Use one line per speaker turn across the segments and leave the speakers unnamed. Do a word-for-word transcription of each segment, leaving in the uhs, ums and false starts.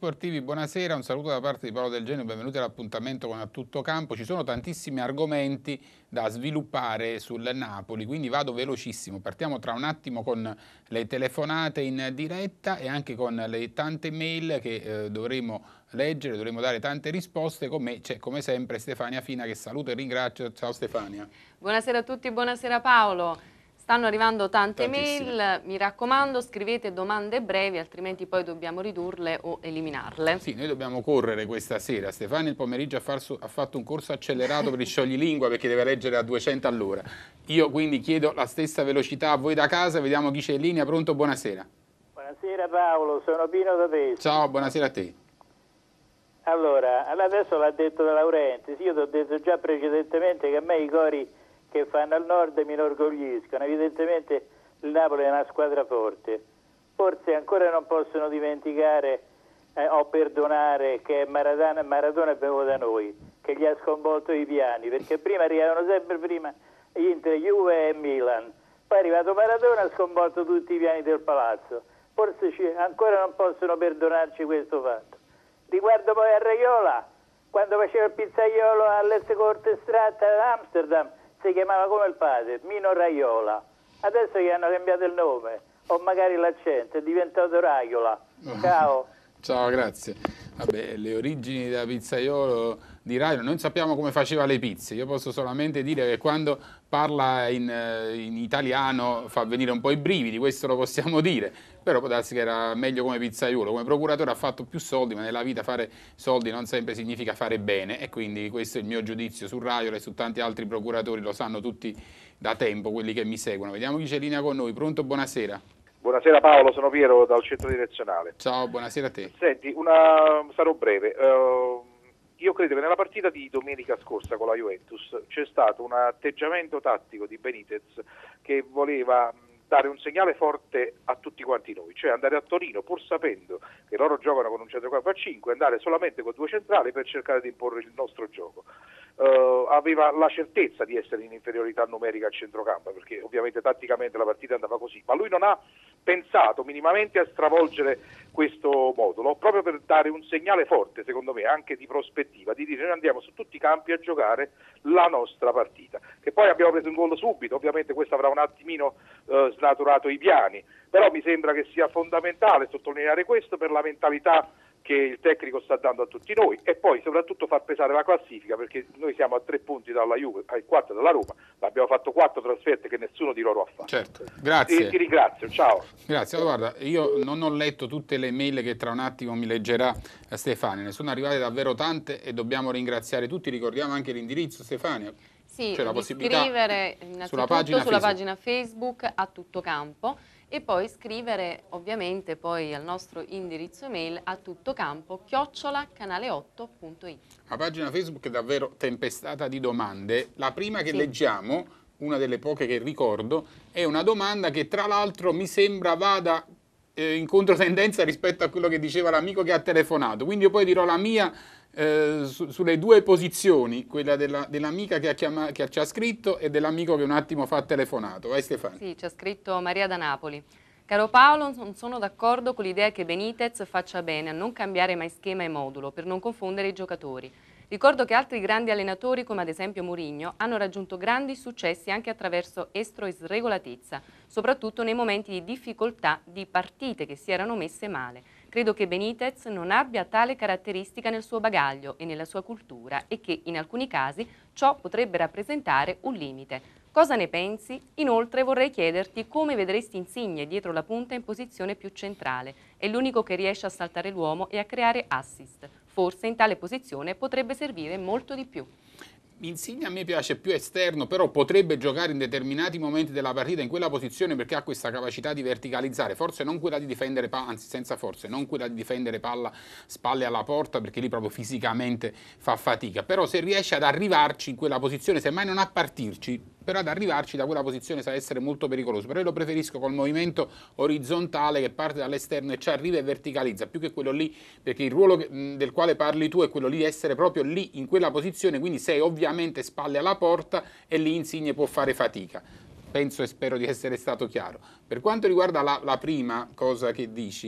sportivi, buonasera, un saluto da parte di Paolo Del Genio, benvenuti all'appuntamento con A Tutto Campo. Ci sono tantissimi argomenti da sviluppare sul Napoli, quindi vado velocissimo. Partiamo tra un attimo con le telefonate in diretta e anche con le tante mail che eh, dovremo leggere, dovremo dare tante risposte. Con me c'è come sempre Stefania Fina che saluto e ringrazio. Ciao Stefania.
Buonasera a tutti, buonasera Paolo. Stanno arrivando tante mail, mi raccomando scrivete domande brevi, altrimenti poi dobbiamo ridurle o eliminarle.
Sì, noi dobbiamo correre questa sera. Stefania il pomeriggio ha, far su, ha fatto un corso accelerato per il scioglilingua perché deve leggere a duecento all'ora. Io quindi chiedo la stessa velocità a voi da casa, vediamo chi c'è in linea. Pronto? Buonasera.
Buonasera Paolo, sono Pino da Pesaro.
Ciao, buonasera a te.
Allora, adesso l'ha detto De Laurentiis, io ti ho detto già precedentemente che a me i cori che fanno al nord mi inorgogliscono. Evidentemente il Napoli è una squadra forte. Forse ancora non possono dimenticare eh, o perdonare che Maradona, Maradona è venuto da noi, che gli ha sconvolto i piani, perché prima arrivavano sempre prima Inter, Juve e Milan. Poi è arrivato Maradona e ha sconvolto tutti i piani del palazzo. Forse ci, ancora non possono perdonarci questo fatto. Riguardo poi a Raiola, quando faceva il pizzaiolo all'Est Corte Estratta ad Amsterdam, si chiamava come il padre, Mino Raiola. Adesso gli hanno cambiato il nome, o magari l'accento, è diventato Raiola. Ciao.
Ciao, grazie. Vabbè, le origini da pizzaiolo di Raiola, non sappiamo come faceva le pizze. Io posso solamente dire che quando parla in, in italiano fa venire un po' i brividi, questo lo possiamo dire. Però può darsi che era meglio come pizzaiolo, come procuratore ha fatto più soldi, ma nella vita fare soldi non sempre significa fare bene e quindi questo è il mio giudizio su Raiola e su tanti altri procuratori, lo sanno tutti da tempo, quelli che mi seguono. Vediamo chi c'è in linea con noi. Pronto? Buonasera.
Buonasera Paolo, sono Piero dal centro direzionale.
Ciao, buonasera a te.
Senti, una... sarò breve. Uh, io credo che nella partita di domenica scorsa con la Juventus c'è stato un atteggiamento tattico di Benitez che voleva dare un segnale forte a tutti quanti noi, cioè andare a Torino pur sapendo che loro giocano con un centrocampo a cinque, andare solamente con due centrali per cercare di imporre il nostro gioco. Uh, aveva la certezza di essere in inferiorità numerica al centrocampo, perché ovviamente tatticamente la partita andava così, ma lui non ha pensato minimamente a stravolgere questo modulo, proprio per dare un segnale forte, secondo me, anche di prospettiva, di dire noi andiamo su tutti i campi a giocare la nostra partita. Che poi abbiamo preso un gol subito, ovviamente questo avrà un attimino uh, snaturato i piani, però mi sembra che sia fondamentale sottolineare questo per la mentalità che il tecnico sta dando a tutti noi e poi soprattutto far pesare la classifica, perché noi siamo a tre punti dalla Juve, ai quattro dalla Roma, abbiamo fatto quattro trasferte che nessuno di loro ha fatto.
Certo, grazie.
E ti ringrazio, ciao.
Grazie, allora, guarda, io non ho letto tutte le mail che tra un attimo mi leggerà Stefania, ne sono arrivate davvero tante e dobbiamo ringraziare tutti, ricordiamo anche l'indirizzo Stefania.
Sì,
cioè la
di
possibilità
scrivere innanzitutto
sulla pagina,
sulla
Facebook.
pagina Facebook A Tutto Campo e poi scrivere ovviamente poi al nostro indirizzo mail a tuttocampo chiocciola canale otto punto it.
La pagina Facebook è davvero tempestata di domande. La prima che
Sì.
leggiamo, una delle poche che ricordo, è una domanda che tra l'altro mi sembra vada eh, in controtendenza rispetto a quello che diceva l'amico che ha telefonato. Quindi io poi dirò la mia eh, su, sulle due posizioni, quella della, dell'amica che, ha chiama, che ci ha scritto e dell'amico che un attimo fa ha telefonato. Vai Stefano.
Sì, ci ha scritto Maria da Napoli. Caro Paolo, non sono d'accordo con l'idea che Benitez faccia bene a non cambiare mai schema e modulo per non confondere i giocatori. Ricordo che altri grandi allenatori, come ad esempio Mourinho, hanno raggiunto grandi successi anche attraverso estro e sregolatezza, soprattutto nei momenti di difficoltà di partite che si erano messe male. Credo che Benitez non abbia tale caratteristica nel suo bagaglio e nella sua cultura e che in alcuni casi ciò potrebbe rappresentare un limite. Cosa ne pensi? Inoltre vorrei chiederti come vedresti Insigne dietro la punta in posizione più centrale. È l'unico che riesce a saltare l'uomo e a creare assist. Forse in tale posizione potrebbe servire molto di più.
Insigne a me piace più esterno, però potrebbe giocare in determinati momenti della partita in quella posizione perché ha questa capacità di verticalizzare, forse non quella di difendere palla, anzi senza forze, non quella di difendere palla spalle alla porta perché lì proprio fisicamente fa fatica, però se riesce ad arrivarci in quella posizione, semmai non a partirci, però ad arrivarci da quella posizione sa essere molto pericoloso, però io lo preferisco col movimento orizzontale che parte dall'esterno e ci arriva e verticalizza, più che quello lì, perché il ruolo che, del quale parli tu è quello lì di essere proprio lì in quella posizione, quindi sei ovviamente spalle alla porta e lì Insigne può fare fatica. Penso e spero di essere stato chiaro. Per quanto riguarda la, la prima cosa che dici,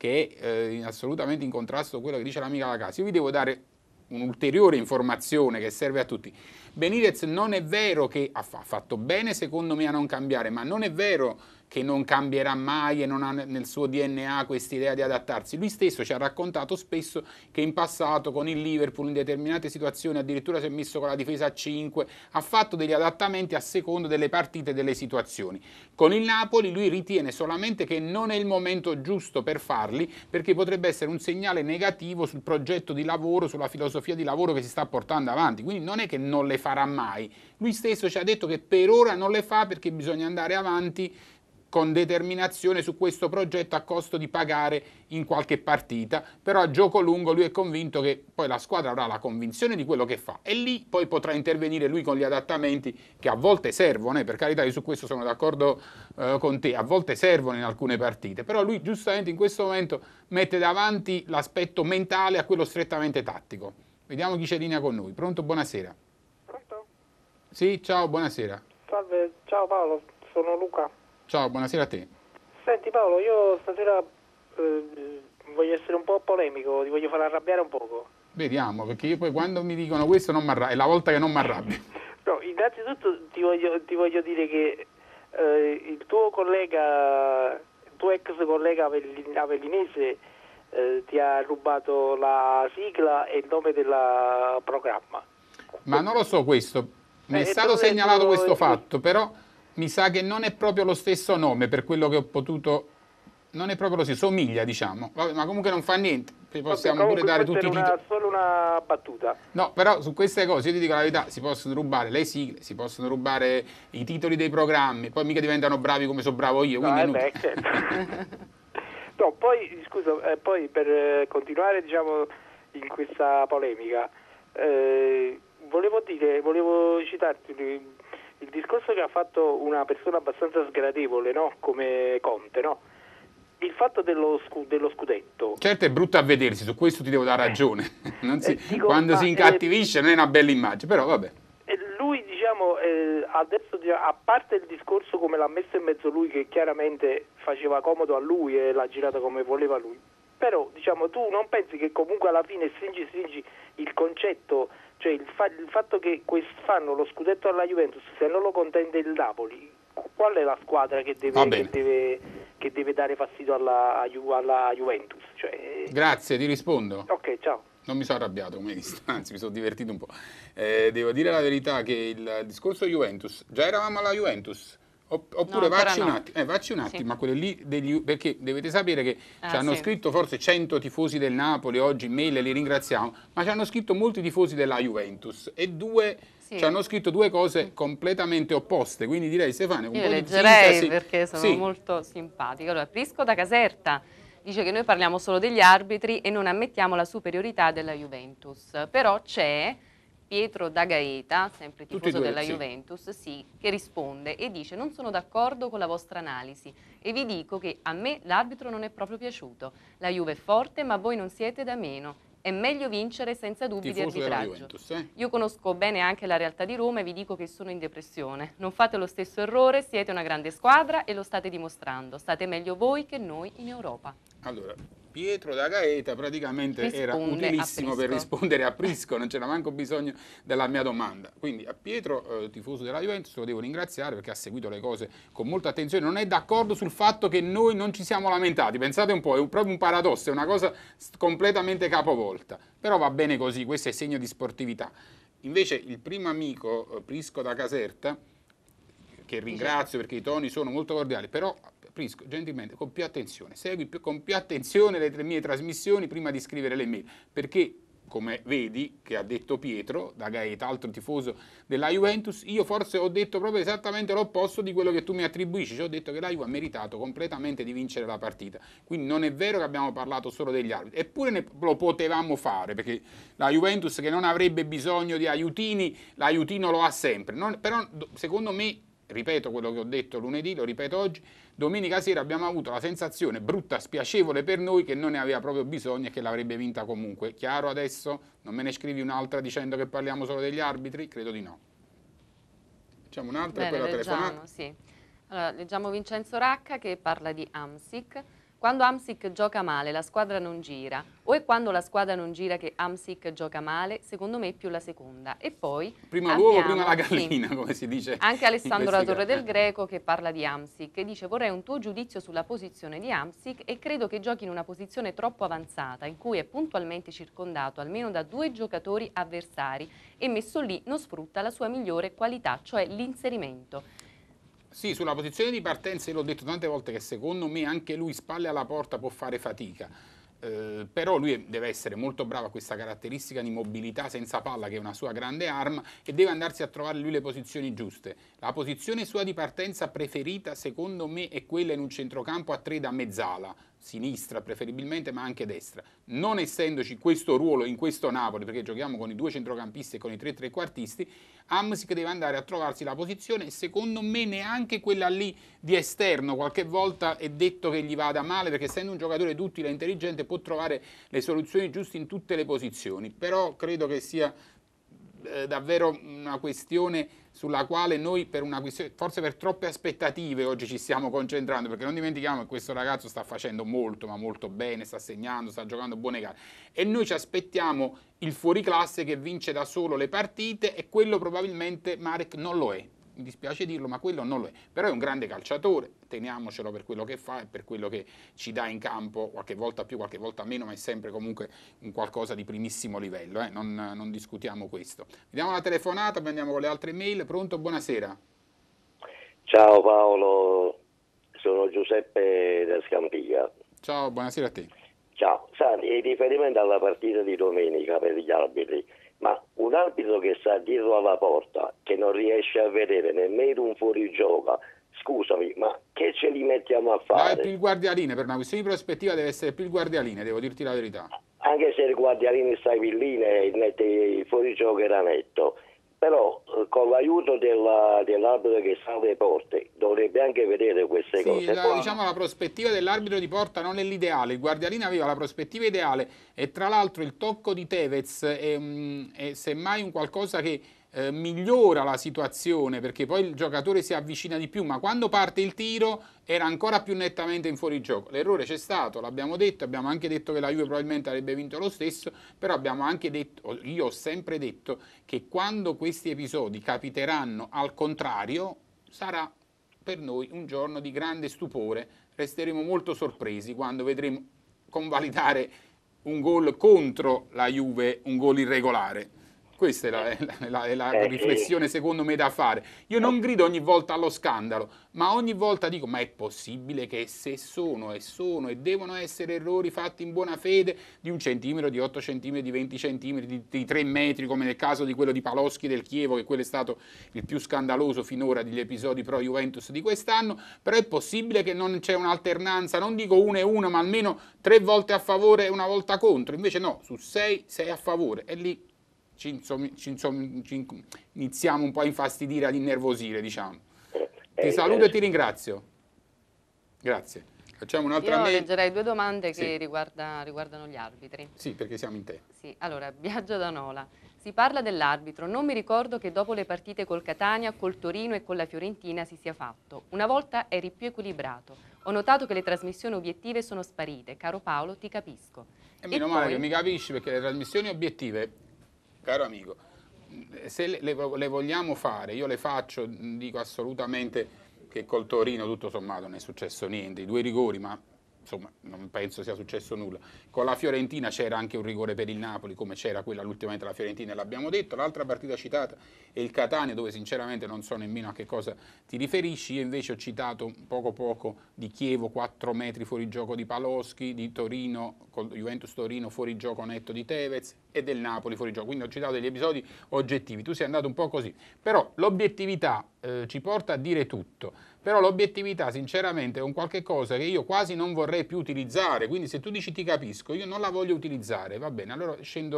che è eh, assolutamente in contrasto con quello che dice l'amica Lacasi. Io vi devo dare un'ulteriore informazione che serve a tutti. Benitez non è vero che ha fatto bene secondo me a non cambiare, ma non è vero che non cambierà mai e non ha nel suo D N A questa idea di adattarsi. Lui stesso ci ha raccontato spesso che in passato con il Liverpool in determinate situazioni addirittura si è messo con la difesa a cinque, ha fatto degli adattamenti a seconda delle partite e delle situazioni. Con il Napoli lui ritiene solamente che non è il momento giusto per farli, perché potrebbe essere un segnale negativo sul progetto di lavoro, sulla filosofia di lavoro che si sta portando avanti. Quindi non è che non le farà mai. Lui stesso ci ha detto che per ora non le fa perché bisogna andare avanti con determinazione su questo progetto a costo di pagare in qualche partita, però a gioco lungo lui è convinto che poi la squadra avrà la convinzione di quello che fa e lì poi potrà intervenire lui con gli adattamenti che a volte servono, eh, per carità io su questo sono d'accordo eh, con te, a volte servono in alcune partite, però lui giustamente in questo momento mette davanti l'aspetto mentale a quello strettamente tattico. Vediamo chi c'è in linea con noi. Pronto? Buonasera.
Pronto?
Sì, ciao, buonasera.
Salve, ciao Paolo, sono Luca.
Ciao, buonasera a te.
Senti Paolo, io stasera eh, voglio essere un po' polemico, ti voglio far arrabbiare un poco.
Vediamo, perché io poi quando mi dicono questo non mi arrabbio, è la volta che non mi arrabbio.
No, innanzitutto ti voglio, ti voglio dire che eh, il tuo collega, il tuo ex collega avellinese eh, ti ha rubato la sigla e il nome del programma.
Ma non lo so questo, mi è
Eh,
stato
dove
segnalato
sono-
questo fatto, però mi sa che non è proprio lo stesso nome per quello che ho potuto... Non è proprio così, somiglia diciamo, vabbè, ma comunque non fa niente, possiamo
Vabbè,
pure dare
comunque
tutti i
questa
titoli.
era solo una battuta.
No, però su queste cose, io ti dico la verità, si possono rubare le sigle, si possono rubare i titoli dei programmi, poi mica diventano bravi come sono bravo io, quindi
No,
è
eh
inutile.
beh, certo. No, poi, scusa, eh, poi per eh, continuare diciamo in questa polemica, eh, volevo dire, volevo citarti il, il discorso che ha fatto una persona abbastanza sgradevole, no? Come Conte, no? Il fatto dello, scu- dello scudetto.
Certo è brutto a vedersi, su questo ti devo dare ragione, non si-
Eh, dico,
quando
ma,
si
eh,
incattivisce non è una bella immagine, però vabbè.
E lui, diciamo, eh, adesso, a parte il discorso come l'ha messo in mezzo lui, che chiaramente faceva comodo a lui e l'ha girata come voleva lui, però, diciamo, tu non pensi che comunque alla fine stringi, stringi il concetto, cioè il, fa- il fatto che quest- fanno lo scudetto alla Juventus, se non lo contende il Napoli, qual è la squadra che
Va
deve,
bene.
che deve, che deve dare fastidio alla, alla Juventus? Cioè,
Grazie, ti rispondo.
ok, ciao.
Non mi sono arrabbiato, come hai visto, anzi mi sono divertito un po'. Eh, devo dire la verità che il discorso Juventus, già eravamo alla Juventus, Opp- oppure
No, ancora
vacci un
no.
attimo, eh, vacci un attimo,
Sì.
ma quelle lì degli, perché dovete sapere che
Ah,
ci hanno
sì.
scritto forse cento tifosi del Napoli oggi in mail e li ringraziamo, ma ci hanno scritto molti tifosi della Juventus e due
Sì.
ci hanno scritto due cose completamente opposte, quindi direi Stefano un
Io
po' di
leggerei
sintesi.
perché sono
Sì.
molto simpatica. Allora, Prisco da Caserta dice che noi parliamo solo degli arbitri e non ammettiamo la superiorità della Juventus, però c'è Pietro da Gaeta, sempre
Tutti e
tifoso
due,
della
sì.
Juventus, sì, che risponde e dice: non sono d'accordo con la vostra analisi e vi dico che a me l'arbitro non è proprio piaciuto. La Juve è forte, ma voi non siete da meno. È meglio vincere senza dubbi
Tifoso
di
della
arbitraggio.
Juventus, eh?
Io conosco bene anche la realtà di Roma e vi dico che sono in depressione. Non fate lo stesso errore, siete una grande squadra e lo state dimostrando. State meglio voi che noi in Europa.
Allora, Pietro da Gaeta praticamente era
Risponde a
utilissimo per
Prisco.
rispondere a Prisco, non c'era manco bisogno della mia domanda. Quindi a Pietro, eh, tifoso della Juventus, lo devo ringraziare perché ha seguito le cose con molta attenzione. Non è d'accordo sul fatto che noi non ci siamo lamentati. Pensate un po', è un- proprio un paradosso, è una cosa s- completamente capovolta. Però va bene così, questo è segno di sportività. Invece il primo amico, eh, Prisco da Caserta, che ringrazio perché i toni sono molto cordiali, però Prisco, gentilmente, con più attenzione, segui più- con più attenzione le tre mie trasmissioni prima di scrivere le mail, perché come vedi che ha detto Pietro da Gaeta, altro tifoso della Juventus, io forse ho detto proprio esattamente l'opposto di quello che tu mi attribuisci, cioè ho detto che la Juve ha meritato completamente di vincere la partita, quindi non è vero che abbiamo parlato solo degli arbitri, eppure ne, lo potevamo fare, perché la Juventus che non avrebbe bisogno di aiutini, l'aiutino lo ha sempre, non, però secondo me, ripeto quello che ho detto lunedì, lo ripeto oggi, domenica sera abbiamo avuto la sensazione brutta, spiacevole per noi, che non ne aveva proprio bisogno e che l'avrebbe vinta comunque. Chiaro adesso? Non me ne scrivi un'altra dicendo che parliamo solo degli arbitri? Credo di no. Facciamo un'altra e poi
Bene,
la telefonata.
leggiamo, sì. Allora, leggiamo Vincenzo Racca che parla di Amsic. Quando Hamsik gioca male la squadra non gira, o è quando la squadra non gira che Hamsik gioca male? Secondo me è più la seconda. E poi
prima l'uovo,
abbiamo,
prima la gallina,
sì,
come si dice.
Anche Alessandro La Torre
casi.
del Greco che parla di Hamsik e dice: vorrei un tuo giudizio sulla posizione di Hamsik e credo che giochi in una posizione troppo avanzata in cui è puntualmente circondato almeno da due giocatori avversari e messo lì non sfrutta la sua migliore qualità, cioè l'inserimento.
Sì, sulla posizione di partenza io l'ho detto tante volte che secondo me anche lui spalle alla porta può fare fatica, eh, però lui deve essere molto bravo a questa caratteristica di mobilità senza palla che è una sua grande arma e deve andarsi a trovare lui le posizioni giuste. La posizione sua di partenza preferita secondo me è quella in un centrocampo a tre da mezzala, sinistra preferibilmente ma anche destra, non essendoci questo ruolo in questo Napoli perché giochiamo con i due centrocampisti e con i tre trequartisti, Hamsik deve andare a trovarsi la posizione e secondo me neanche quella lì di esterno, qualche volta è detto che gli vada male perché essendo un giocatore duttile e intelligente può trovare le soluzioni giuste in tutte le posizioni, però credo che sia eh, davvero una questione sulla quale noi per una questione, forse per troppe aspettative oggi ci stiamo concentrando, perché non dimentichiamo che questo ragazzo sta facendo molto ma molto bene, sta segnando, sta giocando buone gare e noi ci aspettiamo il fuoriclasse che vince da solo le partite e quello probabilmente Marek non lo è. Mi dispiace dirlo, ma quello non lo è. Però è un grande calciatore, teniamocelo per quello che fa e per quello che ci dà in campo, qualche volta più, qualche volta meno, ma è sempre comunque un qualcosa di primissimo livello, eh? non, non discutiamo questo. Vediamo la telefonata, poi andiamo con le altre mail. Pronto? Buonasera.
Ciao Paolo, sono Giuseppe da Scampia.
Ciao, buonasera a te.
Ciao, sai, in riferimento alla partita di domenica per gli arbitri, ma un arbitro che sta dietro alla porta, che non riesce a vedere nemmeno un fuorigioco, scusami, ma che ce li mettiamo a fare?
No, è più il guardialine, per una questione di prospettiva deve essere più il guardialine, devo dirti la verità.
Anche se il guardialine sta in lì, il fuorigioco era netto, però con l'aiuto dell'arbitro che sta alle porte dovrebbe anche vedere queste
sì,
cose.
la, diciamo la prospettiva dell'arbitro di porta non è l'ideale, il guardialine aveva la prospettiva ideale e tra l'altro il tocco di Tevez è, è semmai un qualcosa che eh, migliora la situazione perché poi il giocatore si avvicina di più, ma quando parte il tiro era ancora più nettamente in fuorigioco. L'errore c'è stato, l'abbiamo detto, abbiamo anche detto che la Juve probabilmente avrebbe vinto lo stesso, però abbiamo anche detto, io ho sempre detto che quando questi episodi capiteranno al contrario sarà per noi un giorno di grande stupore, resteremo molto sorpresi quando vedremo convalidare un gol contro la Juve, un gol irregolare. Questa è la, è la, è la
eh,
riflessione secondo me da fare. Io non grido ogni volta allo scandalo, ma ogni volta dico, ma è possibile che se sono e sono e devono essere errori fatti in buona fede di un centimetro, di otto centimetri, di venti centimetri, di, di tre metri, come nel caso di quello di Paloschi del Chievo, che quello è stato il più scandaloso finora degli episodi pro Juventus di quest'anno, però è possibile che non c'è un'alternanza, non dico una e una, ma almeno tre volte a favore e una volta contro, invece no, su sei, sei a favore, e lì Ci, insommi, ci, insommi, ci iniziamo un po' a infastidire, ad innervosire, diciamo. Ti saluto e ti ringrazio. Grazie. Facciamo un'altra
Io
mail.
leggerei due domande che
Sì.
riguarda, riguardano gli arbitri.
Sì, perché siamo in te.
Sì, allora, Biagio da Nola. Si parla dell'arbitro. Non mi ricordo che dopo le partite col Catania, col Torino e con la Fiorentina si sia fatto. Una volta eri più equilibrato. Ho notato che le trasmissioni obiettive sono sparite. Caro Paolo, ti capisco.
E meno
e
male
poi...
che mi capisci, perché le trasmissioni obiettive, caro amico, se le, le, le vogliamo fare, io le faccio, dico assolutamente che col Torino tutto sommato non è successo niente, i due rigori, ma insomma non penso sia successo nulla. Con la Fiorentina c'era anche un rigore per il Napoli, come c'era quella l'ultimamente la Fiorentina, l'abbiamo detto. L'altra partita citata è il Catania, dove sinceramente non so nemmeno a che cosa ti riferisci. Io invece ho citato poco poco di Chievo, quattro metri fuori gioco di Paloschi, di Torino, con Juventus Torino fuori gioco netto di Tevez e del Napoli fuori gioco. Quindi ho citato degli episodi oggettivi, tu sei andato un po' così. Però l'obiettività eh, ci porta a dire tutto. Però l'obiettività sinceramente è un qualche cosa che io quasi non vorrei più utilizzare, quindi se tu dici ti capisco, io non la voglio utilizzare, va bene, allora scendo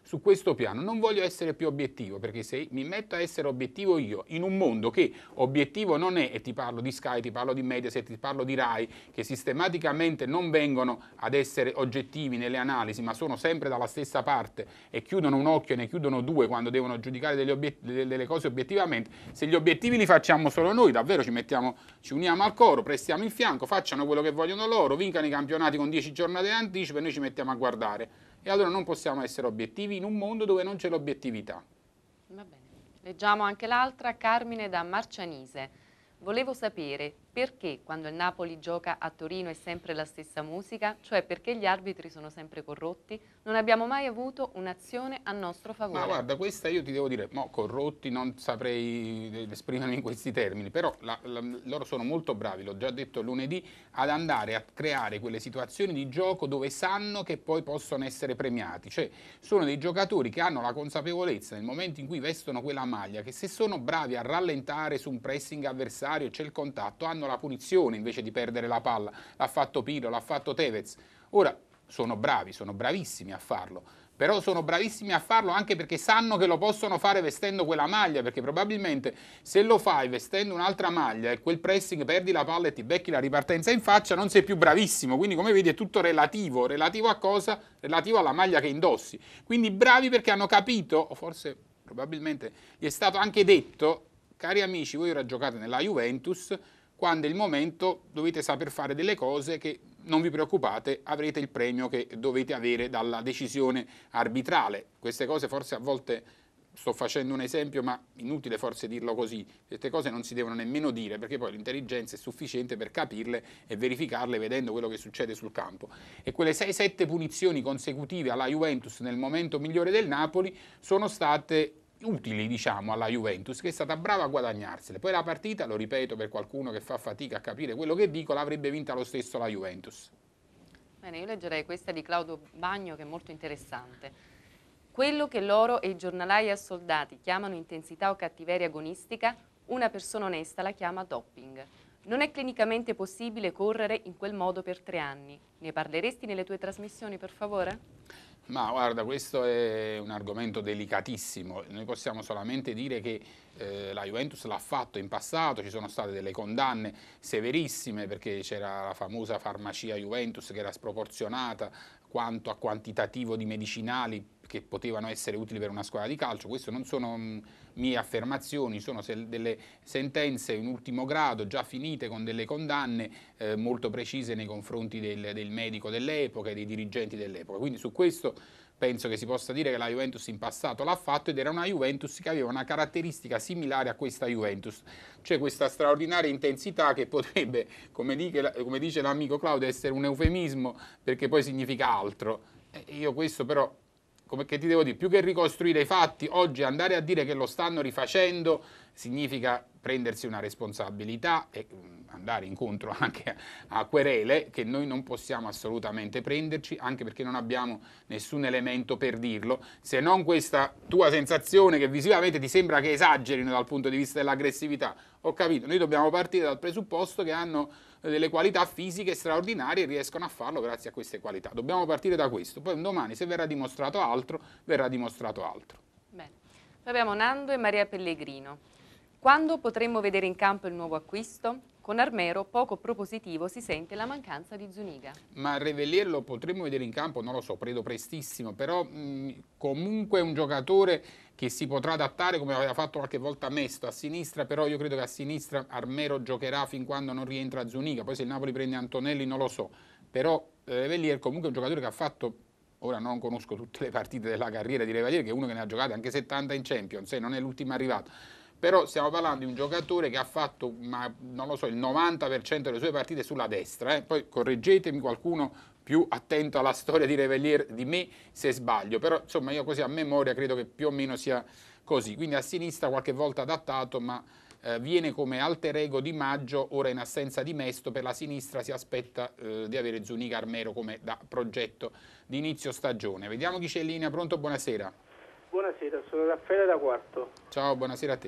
su questo piano, non voglio essere più obiettivo, perché se mi metto a essere obiettivo io in un mondo che obiettivo non è, e ti parlo di Sky, ti parlo di Mediaset, ti parlo di Rai, che sistematicamente non vengono ad essere oggettivi nelle analisi, ma sono sempre dalla stessa parte e chiudono un occhio e ne chiudono due quando devono giudicare degli delle cose obiettivamente, se gli obiettivi li facciamo solo noi, davvero ci mettiamo, ci uniamo al coro, prestiamo il fianco, facciano quello che vogliono loro, vincano i campionati con dieci giornate di anticipo e noi ci mettiamo a guardare. E allora non possiamo essere obiettivi in un mondo dove non c'è l'obiettività.
Va bene. Leggiamo anche l'altra, Carmine da Marcianise. Volevo sapere perché quando il Napoli gioca a Torino è sempre la stessa musica, cioè perché gli arbitri sono sempre corrotti, non abbiamo mai avuto un'azione a nostro favore.
Ma guarda, questa io ti devo dire, no, corrotti non saprei esprimermi in questi termini, però la, la, loro sono molto bravi, l'ho già detto lunedì, ad andare a creare quelle situazioni di gioco dove sanno che poi possono essere premiati, cioè sono dei giocatori che hanno la consapevolezza nel momento in cui vestono quella maglia, che se sono bravi a rallentare su un pressing avversario e c'è il contatto, hanno la punizione invece di perdere la palla. L'ha fatto Pirlo, l'ha fatto Tevez. Ora sono bravi, sono bravissimi a farlo, però sono bravissimi a farlo anche perché sanno che lo possono fare vestendo quella maglia, perché probabilmente se lo fai vestendo un'altra maglia e quel pressing perdi la palla e ti becchi la ripartenza in faccia, non sei più bravissimo. Quindi come vedi è tutto relativo. Relativo a cosa? Relativo alla maglia che indossi. Quindi bravi perché hanno capito, o forse probabilmente gli è stato anche detto: cari amici, voi ora giocate nella Juventus, quando è il momento dovete saper fare delle cose che, non vi preoccupate, avrete il premio che dovete avere dalla decisione arbitrale. Queste cose forse a volte, sto facendo un esempio, ma inutile forse dirlo così, queste cose non si devono nemmeno dire, perché poi l'intelligenza è sufficiente per capirle e verificarle vedendo quello che succede sul campo. E quelle sei sette punizioni consecutive alla Juventus nel momento migliore del Napoli sono state utili, diciamo, alla Juventus, che è stata brava a guadagnarsele. Poi la partita, lo ripeto per qualcuno che fa fatica a capire quello che dico, l'avrebbe vinta lo stesso la Juventus.
Bene, io leggerei questa di Claudio Bagno, che è molto interessante. Quello che loro e i giornalai assoldati chiamano intensità o cattiveria agonistica, una persona onesta la chiama doping. Non è clinicamente possibile correre in quel modo per tre anni. Ne parleresti nelle tue trasmissioni, per favore?
Ma guarda, questo è un argomento delicatissimo. Noi possiamo solamente dire che eh, la Juventus l'ha fatto in passato, ci sono state delle condanne severissime perché c'era la famosa farmacia Juventus che era sproporzionata quanto a quantitativo di medicinali che potevano essere utili per una squadra di calcio. Queste non sono mh, mie affermazioni, sono se delle sentenze in ultimo grado già finite con delle condanne eh, molto precise nei confronti del, del medico dell'epoca e dei dirigenti dell'epoca. Quindi su questo penso che si possa dire che la Juventus in passato l'ha fatto, ed era una Juventus che aveva una caratteristica similare a questa Juventus, cioè questa straordinaria intensità che potrebbe, come dice, come dice l'amico Claudio, essere un eufemismo perché poi significa altro. E io questo però, come che ti devo dire, più che ricostruire i fatti, oggi andare a dire che lo stanno rifacendo significa prendersi una responsabilità e andare incontro anche a querele che noi non possiamo assolutamente prenderci, anche perché non abbiamo nessun elemento per dirlo, se non questa tua sensazione che visivamente ti sembra che esagerino dal punto di vista dell'aggressività. Ho capito, noi dobbiamo partire dal presupposto che hanno delle qualità fisiche straordinarie e riescono a farlo grazie a queste qualità. Dobbiamo partire da questo, poi un domani se verrà dimostrato altro, verrà dimostrato altro.
Bene. Poi abbiamo Nando e Maria Pellegrino. Quando potremmo vedere in campo il nuovo acquisto? Con Armero poco propositivo si sente la mancanza di Zuniga.
Ma Revellier lo potremmo vedere in campo? Non lo so, credo prestissimo, però mh, comunque è un giocatore che si potrà adattare come aveva fatto qualche volta Mesto a sinistra, però io credo che a sinistra Armero giocherà fin quando non rientra Zuniga, poi se il Napoli prende Antonelli non lo so, però eh, Revellier comunque è un giocatore che ha fatto, ora non conosco tutte le partite della carriera di Revellier, che è uno che ne ha giocate anche settanta in Champions, eh, non è l'ultimo arrivato. Però stiamo parlando di un giocatore che ha fatto, ma non lo so, il novanta per cento delle sue partite sulla destra. Eh? Poi correggetemi qualcuno più attento alla storia di Revellier di me se sbaglio. Però insomma io così a memoria credo che più o meno sia così. Quindi a sinistra qualche volta adattato, ma eh, viene come alter ego di Maggio, ora in assenza di Mesto. Per la sinistra si aspetta eh, di avere Zuniga Armero come da progetto di inizio stagione. Vediamo chi c'è in linea. Pronto? Buonasera.
Buonasera, sono Raffaele da Quarto.
Ciao, buonasera a te.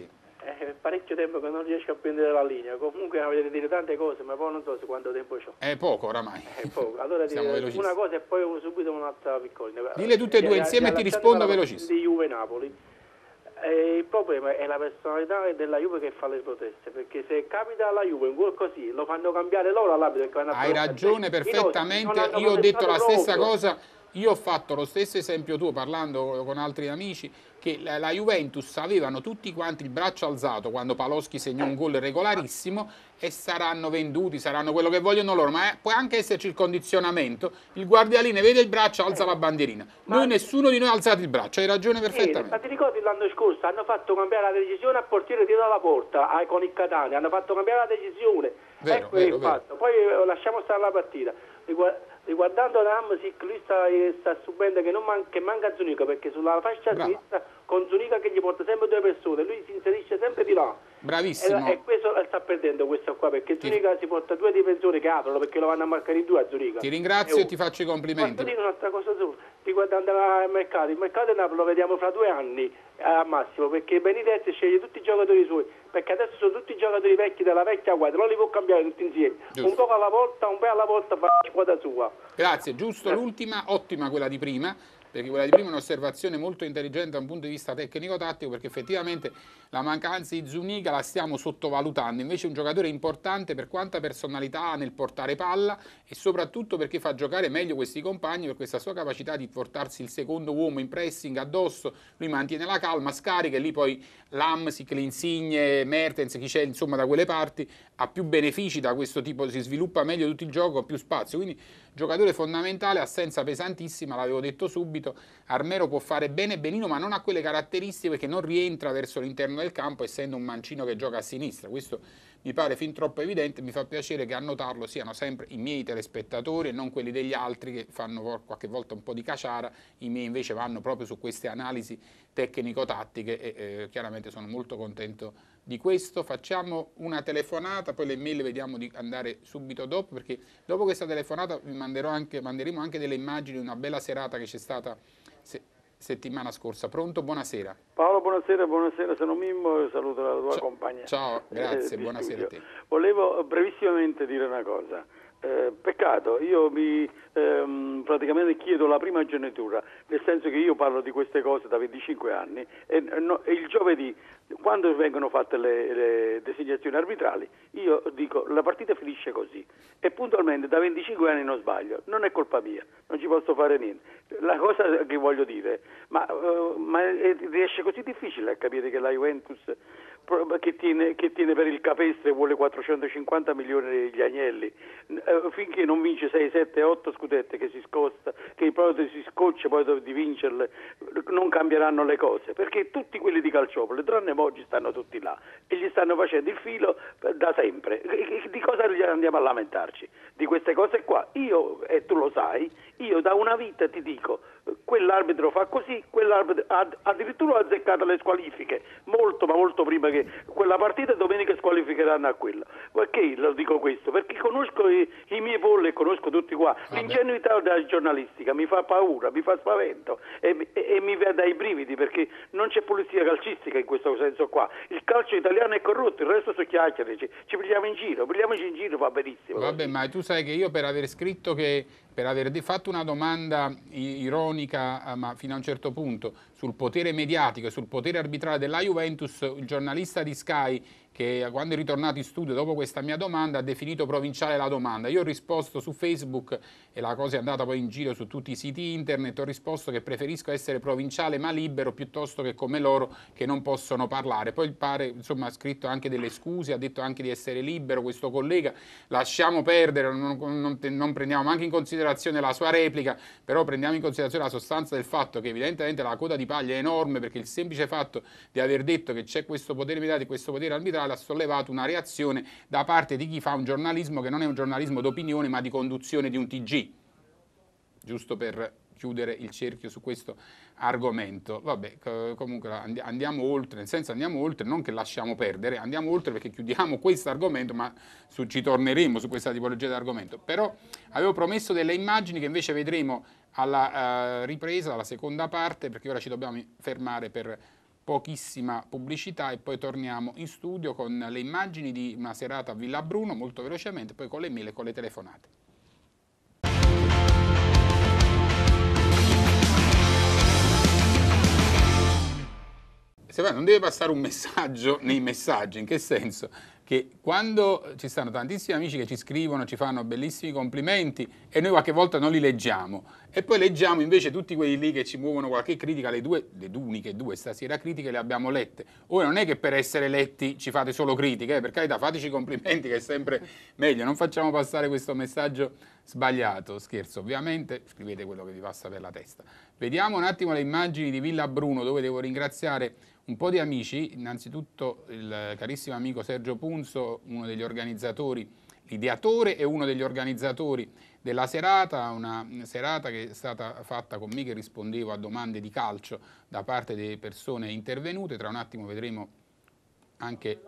È parecchio tempo che non riesco a prendere la linea. Comunque avete dire tante cose, ma poi non so se quanto tempo c'ho.
È poco oramai.
È poco. Allora dire una cosa e poi subito un'altra piccolina.
Dille tutte e due insieme e ti rispondo velocissimo.
Di Juve Napoli. E il problema è la personalità della Juve che fa le proteste, perché se capita alla Juve un gol così lo fanno cambiare loro all'arbitro.
Hai ragione perfettamente, io ho detto la stessa proprio. cosa. Io ho fatto lo stesso esempio tuo parlando con altri amici, che la, la Juventus avevano tutti quanti il braccio alzato quando Paloschi segnò un gol regolarissimo e saranno venduti, saranno quello che vogliono loro, ma è, può anche esserci il condizionamento, il guardialine vede il braccio, alza la bandierina. Noi ma, nessuno di noi ha alzato il braccio, hai ragione perfettamente.
Eh, ma ti ricordi l'anno scorso hanno fatto cambiare la decisione al portiere dietro alla porta ai, con il Catania, hanno fatto cambiare la decisione.
Vero,
ecco
vero,
il fatto. Poi eh, lasciamo stare la partita. Riguardando Ramsic, lui sta, sta subendo che, non man che manca Zuniga, perché sulla fascia sinistra con Zuniga che gli porta sempre due persone, lui si inserisce sempre di là.
Bravissimo.
E, e questo sta perdendo questo qua, perché Zuniga ti... si porta due difensori che aprono, perché lo vanno a marcare in due a Zuniga.
Ti ringrazio e, e ti faccio i complimenti.
Posso dire un'altra cosa solo? Riguardando il mercato, il mercato di Napoli lo vediamo fra due anni al massimo, perché Benitez sceglie tutti i giocatori suoi, perché adesso sono tutti i giocatori vecchi della vecchia guardia, non li può cambiare tutti insieme. Giusto. Un po' alla volta, un po' alla volta fa la quadra sua.
Grazie, giusto, l'ultima, ottima quella di prima, perché quella di prima è un'osservazione molto intelligente da un punto di vista tecnico-tattico, perché effettivamente la mancanza di Zuniga la stiamo sottovalutando, invece è un giocatore importante per quanta personalità ha nel portare palla e soprattutto perché fa giocare meglio questi compagni per questa sua capacità di portarsi il secondo uomo in pressing addosso, lui mantiene la calma, scarica e lì poi Lamsic, l'Insigne, Mertens, chi c'è insomma da quelle parti ha più benefici da questo tipo, si sviluppa meglio tutto il gioco, ha più spazio, quindi giocatore fondamentale, assenza pesantissima, l'avevo detto subito, Armero può fare bene Benino ma non ha quelle caratteristiche perché non rientra verso l'interno del campo essendo un mancino che gioca a sinistra, questo mi pare fin troppo evidente, mi fa piacere che a notarlo siano sempre i miei telespettatori e non quelli degli altri che fanno qualche volta un po' di caciara, i miei invece vanno proprio su queste analisi tecnico-tattiche e eh, chiaramente sono molto contento di questo. Facciamo una telefonata, poi le mail vediamo di andare subito dopo, perché dopo questa telefonata vi manderò anche, manderemo anche delle immagini di una bella serata che c'è stata se, settimana scorsa. Pronto? Buonasera.
Paolo, buonasera, buonasera, sono Mimmo, saluto la tua
ciao,
compagna.
Ciao, grazie, eh, buonasera a te.
Volevo brevissimamente dire una cosa. Eh, peccato, io mi ehm, praticamente chiedo la prima genitura, nel senso che io parlo di queste cose da venticinque anni e, no, e il giovedì, quando vengono fatte le, le designazioni arbitrali, io dico la partita finisce così e puntualmente da venticinque anni non sbaglio, non è colpa mia, non ci posso fare niente. La cosa che voglio dire, ma, uh, ma è, riesce così difficile a capire che la Juventus che tiene, che tiene per il capestre vuole quattrocentocinquanta milioni di agnelli, uh, finché non vince sei, sette, otto scudette, che si scosta, che proprio si scoccia poi di vincerle, non cambieranno le cose, perché tutti quelli di Calciopoli, tranne Moggi, stanno tutti là e gli stanno facendo il filo da sempre. Di cosa andiamo a lamentarci? Di queste cose qua. Io, e tu lo sai, io da una vita ti dico, quell'arbitro fa così, quell'arbitro addirittura ho azzeccato le squalifiche, molto ma molto prima che quella partita, domenica squalificheranno a quella. Perché lo dico questo? Perché conosco i, i miei polli e conosco tutti qua. L'ingenuità della giornalistica mi fa paura, mi fa spavento e, e, e mi dà i brividi, perché non c'è polizia calcistica in questo senso qua. Il calcio italiano è corrotto, il resto sono chiacchiere, ci, ci prendiamo in giro, prendiamoci in giro, va benissimo.
Vabbè, ma tu sai che io per aver scritto che, per aver fatto una domanda ironica, ma fino a un certo punto, sul potere mediatico e sul potere arbitrale della Juventus, il giornalista di Sky, che quando è ritornato in studio dopo questa mia domanda ha definito provinciale la domanda. Io ho risposto su Facebook, e la cosa è andata poi in giro su tutti i siti internet, ho risposto che preferisco essere provinciale ma libero piuttosto che come loro che non possono parlare. Poi pare, insomma, ha scritto anche delle scuse, ha detto anche di essere libero questo collega, lasciamo perdere, non, non, non prendiamo anche in considerazione la sua replica, però prendiamo in considerazione la sostanza del fatto che evidentemente la coda di paglia è enorme, perché il semplice fatto di aver detto che c'è questo potere mediatico, questo potere arbitrale, ha sollevato una reazione da parte di chi fa un giornalismo che non è un giornalismo d'opinione ma di conduzione di un T G, giusto per chiudere il cerchio su questo argomento. Vabbè, comunque andiamo oltre, nel senso andiamo oltre, non che lasciamo perdere, andiamo oltre perché chiudiamo questo argomento, ma su, ci torneremo su questa tipologia di argomento. Però avevo promesso delle immagini che invece vedremo alla uh, ripresa, alla seconda parte, perché ora ci dobbiamo fermare per pochissima pubblicità e poi torniamo in studio con le immagini di una serata a Villabruno, molto velocemente, poi con le mail e con le telefonate. Non deve passare un messaggio nei messaggi, in che senso? Che quando ci stanno tantissimi amici che ci scrivono, ci fanno bellissimi complimenti e noi qualche volta non li leggiamo e poi leggiamo invece tutti quelli lì che ci muovono qualche critica, le due, le uniche due stasera critiche le abbiamo lette. Ora non è che per essere letti ci fate solo critiche, eh, per carità fateci complimenti che è sempre meglio, non facciamo passare questo messaggio sbagliato, scherzo ovviamente, scrivete quello che vi passa per la testa. Vediamo un attimo le immagini di Villabruno dove devo ringraziare un po' di amici, innanzitutto il carissimo amico Sergio Punzo, uno degli organizzatori, l'ideatore e uno degli organizzatori della serata, una serata che è stata fatta con me che rispondevo a domande di calcio da parte delle persone intervenute, tra un attimo vedremo anche...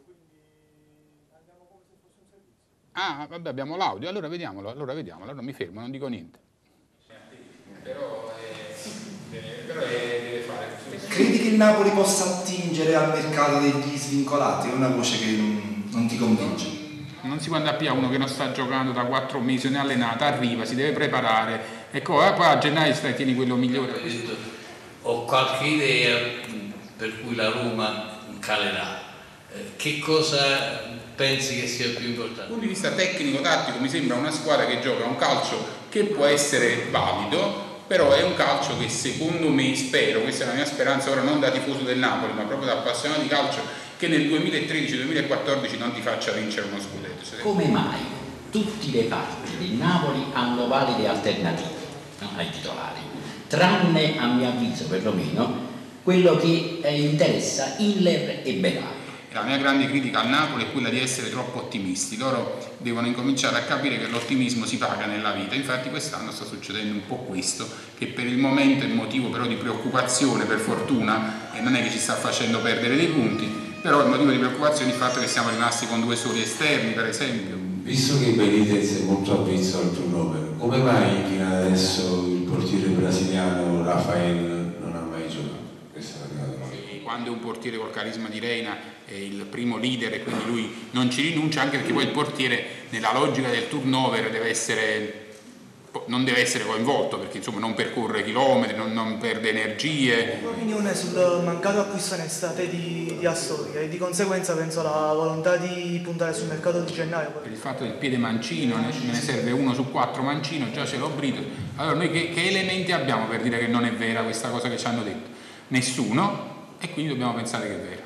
Ah, vabbè, abbiamo l'audio, allora vediamolo, allora vediamolo, allora mi fermo, non dico niente. Però, eh, però deve fare...
Credi che il Napoli possa attingere al mercato degli svincolati? È una voce che non, non ti convince?
Non si può andare più a uno che non sta giocando da quattro mesi, non è allenato, arriva, si deve preparare, ecco, eh, poi a gennaio stai, tieni quello migliore.
Ho qualche idea per cui la Roma calerà. Eh, che cosa pensi che sia più importante?
Dal punto di vista tecnico-tattico mi sembra una squadra che gioca un calcio che può essere valido, però è un calcio che secondo me, spero, questa è la mia speranza ora non da tifoso del Napoli ma proprio da appassionato di calcio, che nel duemilatredici duemilaquattordici non ti faccia vincere uno scudetto.
Come mai tutti i reparti del Napoli hanno valide alternative, no, ai titolari, tranne a mio avviso perlomeno quello che eh, interessa Hiller e Benaio?
La mia grande critica al Napoli è quella di essere troppo ottimisti. Loro devono incominciare a capire che l'ottimismo si paga nella vita. Infatti quest'anno sta succedendo un po' questo, che per il momento è motivo però di preoccupazione, per fortuna, e non è che ci sta facendo perdere dei punti, però il motivo di preoccupazione è il fatto che siamo rimasti con due soli esterni, per esempio.
Visto che Benitez è molto avvezzo al turnover, come mai fino adesso il portiere brasiliano Rafael non ha mai giocato? Questa è la prima domanda.
Quando un portiere col carisma di Reina è il primo leader e quindi lui non ci rinuncia, anche perché poi il portiere nella logica del turnover deve essere, non deve essere coinvolto, perché insomma non percorre chilometri, non, non perde energie.
Un'opinione sul mancato acquisto in estate di, di Astori e di conseguenza penso alla volontà di puntare sul mercato di gennaio.
Per il fatto del piede mancino, ne, ne serve uno su quattro mancino, già ce l'ho Brito. Allora noi che, che elementi abbiamo per dire che non è vera questa cosa che ci hanno detto? Nessuno, e quindi dobbiamo pensare che è vera.